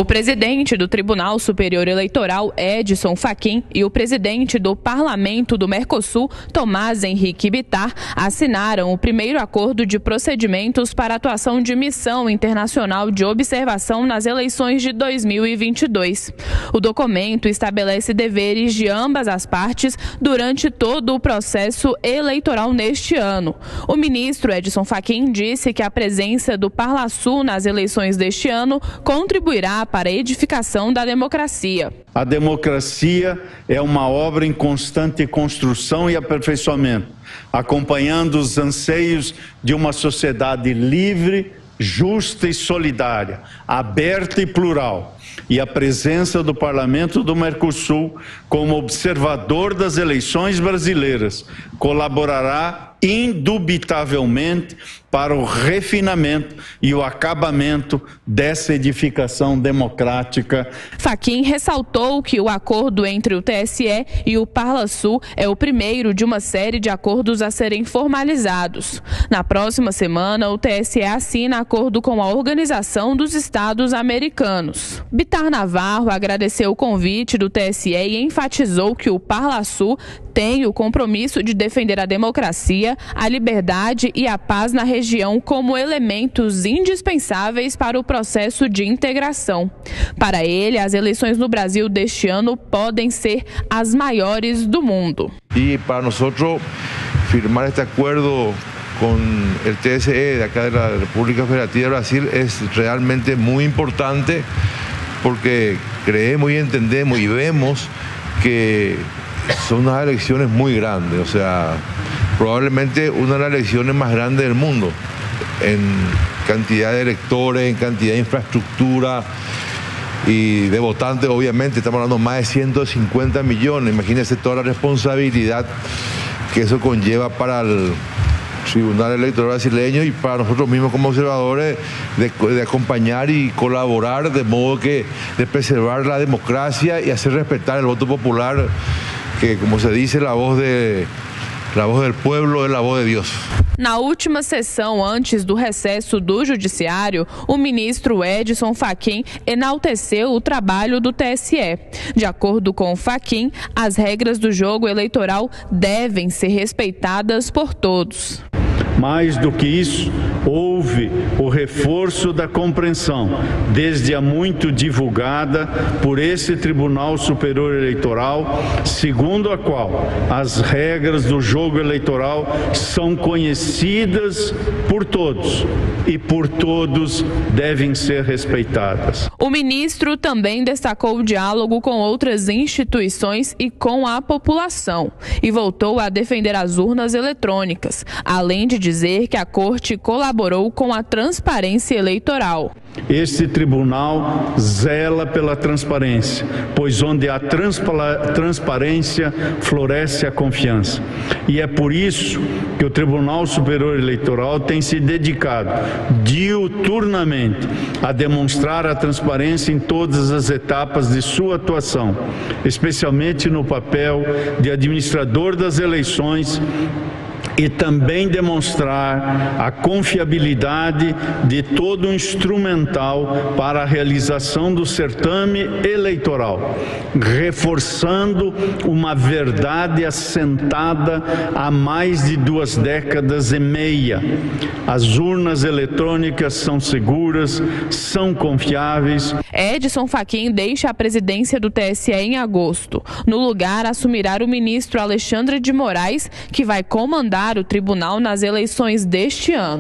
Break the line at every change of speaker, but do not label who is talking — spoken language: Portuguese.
O presidente do Tribunal Superior Eleitoral, Edson Fachin, e o presidente do Parlamento do Mercosul, Tomás Henrique Bitar, assinaram o primeiro acordo de procedimentos para atuação de missão internacional de observação nas eleições de 2022. O documento estabelece deveres de ambas as partes durante todo o processo eleitoral neste ano. O ministro Edson Fachin disse que a presença do Parlasul nas eleições deste ano contribuirá para a edificação da democracia.
A democracia é uma obra em constante construção e aperfeiçoamento, acompanhando os anseios de uma sociedade livre, justa e solidária, aberta e plural. E a presença do Parlamento do Mercosul como observador das eleições brasileiras colaborará indubitavelmente para o refinamento e o acabamento dessa edificação democrática.
Fachin ressaltou que o acordo entre o TSE e o Parlasul é o primeiro de uma série de acordos a serem formalizados. Na próxima semana, o TSE assina acordo com a Organização dos Estados Americanos. Bitar Navarro agradeceu o convite do TSE e enfatizou que o Parlasul tem o compromisso de defender a democracia, a liberdade e a paz na região como elementos indispensáveis para o processo de integração. Para ele, as eleições no Brasil deste ano podem ser as maiores do mundo.
E para nós, firmar este acordo com o TSE de acá da República Federativa do Brasil é realmente muito importante, porque creemos y entendemos y vemos que son unas elecciones muy grandes, o sea, probablemente una de las elecciones más grandes del mundo, en cantidad de electores, en cantidad de infraestructura y de votantes. Obviamente estamos hablando de más de 150 millones, imagínense toda la responsabilidad que eso conlleva para el Tribunal Electoral brasileño y para nosotros mismos como observadores de acompañar y colaborar de modo que de preservar la democracia y hacer respetar el voto popular, que como se dice, la voz del pueblo es la voz de Dios.
Na última sessão antes do recesso do Judiciário, o ministro Edson Fachin enalteceu o trabalho do TSE. De acordo com Fachin, as regras do jogo eleitoral devem ser respeitadas por todos.
Mais do que isso, houve o reforço da compreensão, desde há muito divulgada por esse Tribunal Superior Eleitoral, segundo a qual as regras do jogo eleitoral são conhecidas por todos e por todos devem ser respeitadas.
O ministro também destacou o diálogo com outras instituições e com a população e voltou a defender as urnas eletrônicas, além de dizer que a Corte colaborou com a transparência eleitoral.
Este tribunal zela pela transparência, pois onde há transparência floresce a confiança. E é por isso que o Tribunal Superior Eleitoral tem se dedicado diuturnamente a demonstrar a transparência em todas as etapas de sua atuação, especialmente no papel de administrador das eleições, e também demonstrar a confiabilidade de todo o instrumental para a realização do certame eleitoral, reforçando uma verdade assentada há mais de 2 décadas e meia. As urnas eletrônicas são seguras, são confiáveis.
Edson Fachin deixa a presidência do TSE em agosto. No lugar, assumirá o ministro Alexandre de Moraes, que vai comandar o tribunal nas eleições deste ano.